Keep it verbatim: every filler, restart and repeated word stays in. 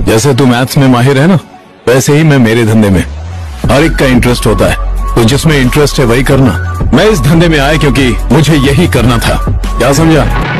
जैसे तू मैथ्स में माहिर है ना, वैसे ही मैं मेरे धंधे में। हर एक का इंटरेस्ट होता है, तो जिसमें इंटरेस्ट है वही करना। मैं इस धंधे में आया क्योंकि मुझे यही करना था। क्या समझा?